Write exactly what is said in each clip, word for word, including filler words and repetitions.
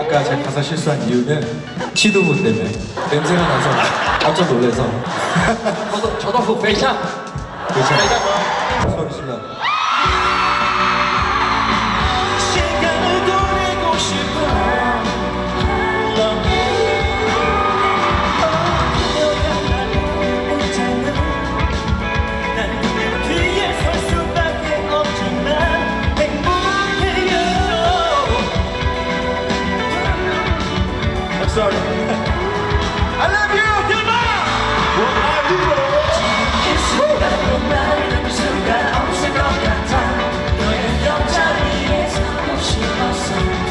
아까 제 가사 실수한 이유는 취두부 때문에 냄새가 나서 깜짝 놀라서. 저도 저도 그 페이샤. 페이샤. 소리 질러. 시간을 보내고 싶어. Sorry. I love you, Dilma! What are you? 이 순간만은 수가 없을 것 같아. 너의 옆자리에 서고 싶었어.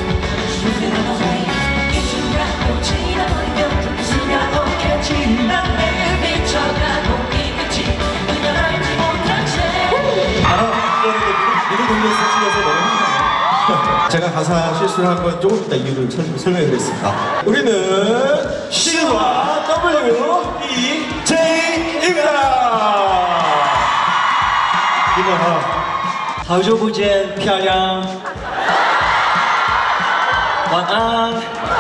이 순간도 지나버리면 수가 없겠지. 난 매일 미쳐가고 있겠지. 그냥 알지 못한 채. 아, 미드 동네에서 찍어서 너무 힘드네요. 제가 가사 실수를 한 건 조금 이따 이유를 설명해 드리겠습니다. 우리는 C와 더블유 이 제이입니다. 이모하 好久不见，漂亮。晚安。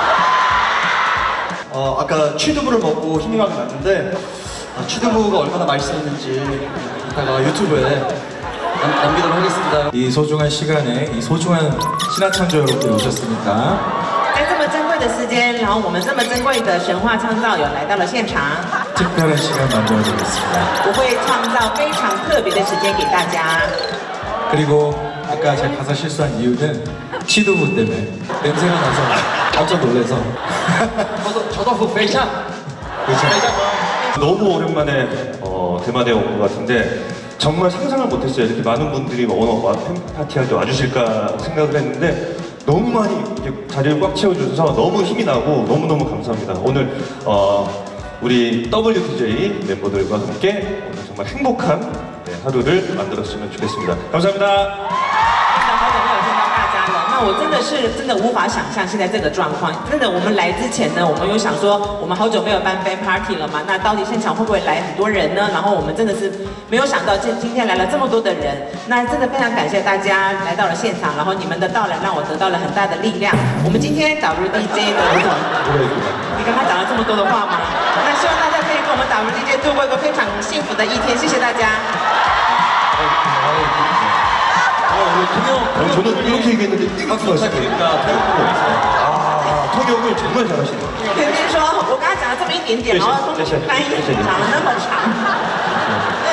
어, 아까 취두부를 먹고 힘이 막 났는데 아, 취두부가 얼마나 맛있었는지 이따가 유튜브에 남, 남기도록 하겠습니다. 이 소중한 시간에 이 소중한 신화창조 여러분들이 오셨으니까 在这么珍贵的时间，然后我们这么珍贵的神话创造有来到了现场， 특별한 시간 만들어드리겠습니다. 我会创造非常特别的时间给大家。 그리고 아까 제 가사 실수한 이유는 취두부 때문에 냄새가 나서 깜짝 놀라서. 저도 저도 그 페이샤. 페이샤. 너무 오랜만에 어, 대만에 온 것 같은데 정말 상상을 못했어요. 이렇게 많은 분들이 오늘 팬파티할 때 와주실까 생각을 했는데 너무 많이 이렇게 자리를 꽉 채워주셔서 너무 힘이 나고 너무너무 감사합니다. 오늘 어, 우리 더블유티제이 멤버들과 함께 오늘 정말 행복한 네, 하루를 만들었으면 좋겠습니다. 감사합니다. 好久没有见到大家了，那我真的是真的无法想象现在这个状况。真的，我们来之前呢，我们有想说，我们好久没有办 fan party 了嘛，那到底现场会不会来很多人呢？然后我们真的是没有想到，今今天来了这么多的人，那真的非常感谢大家来到了现场，然后你们的到来让我得到了很大的力量。我们今天 W D J 的，你刚刚讲了这么多的话吗？那希望大家可以跟我们 W D J 度过一個非常幸福的一天，謝謝大家。 어, 저는 이렇게 얘기했는데 이거 부탁드립니다. 아, 통역을 정말 잘하시네요. 肯定说，我刚刚讲了这么一点点，然后翻译讲了那么长。